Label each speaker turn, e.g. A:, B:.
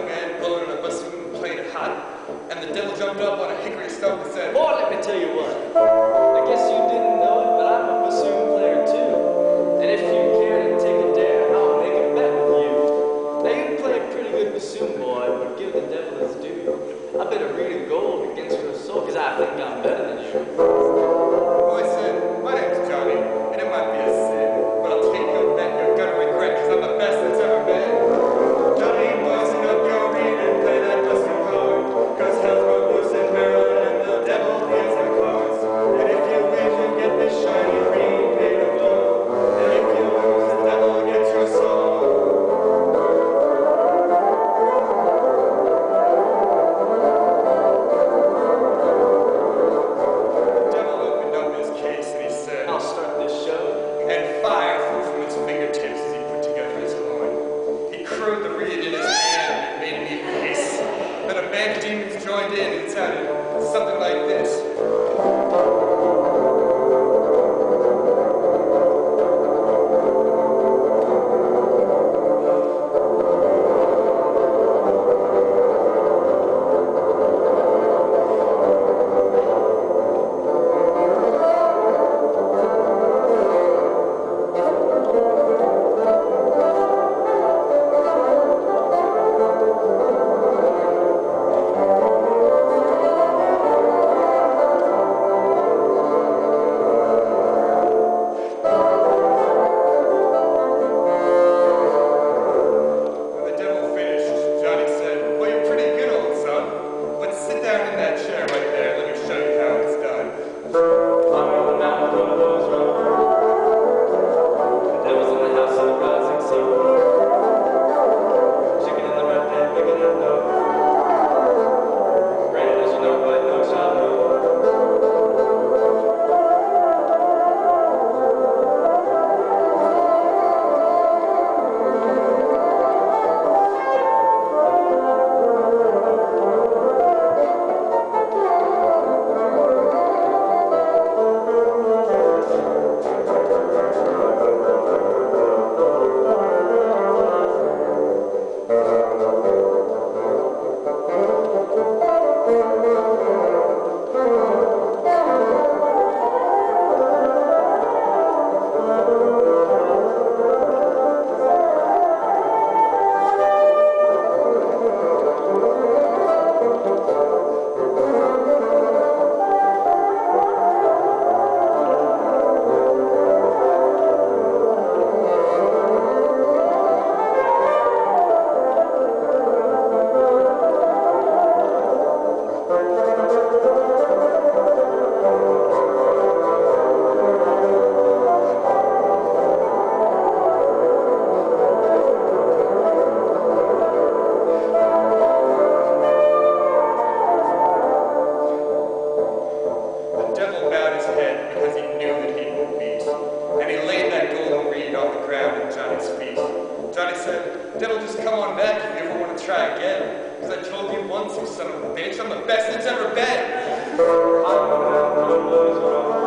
A: man blowing on a bassoon playing it hot, and the devil jumped up on a hickory stump and said,
B: Boy, let me tell you what. I guess you didn't know it, but I'm a bassoon player too. And if you care to take a dare, I'll make a bet with you. Now you play a pretty good bassoon, boy, but give the devil his due. I bet a reed of gold against your soul, cause I think I'm better than you.
A: the boy said, my name's Johnny, and it might be a sin, but I'll take your bet you're gonna regret, cause I'm the best that's ever been. Johnny, loosen up your reed and play that bassoon hard, cause hell's broke loose in Maryland and the devil is the cards. And if you win, you get this shiny reed made of gold, and if you lose, the devil gets your soul. The devil opened up his case and he said,
B: I'll start this show.
A: and fire flew from his fingertips as he put together his horn. He crowed the reed in his hand and it made an even hiss. Then a band of demons joined in and it sounded something like this. When the devil finished, Johnny said, well, you're pretty good, old son, but sit down in that chair right there. Let me show you how it's done.
B: I'm on the mountain, one of those run. The devil's in the house of the rising sun. Chicken in the red pan, bigger than dough. Granted, as you know, but no child know.
A: The devil bowed his head because he knew that he'd been beat, and he laid that golden reed on the ground at Johnny's feet. Johnny said, devil, just come on back if you ever want to try again, because I told you once, you son of a bitch, I'm the best that's ever been.
B: I'm on the mountain, one of those run.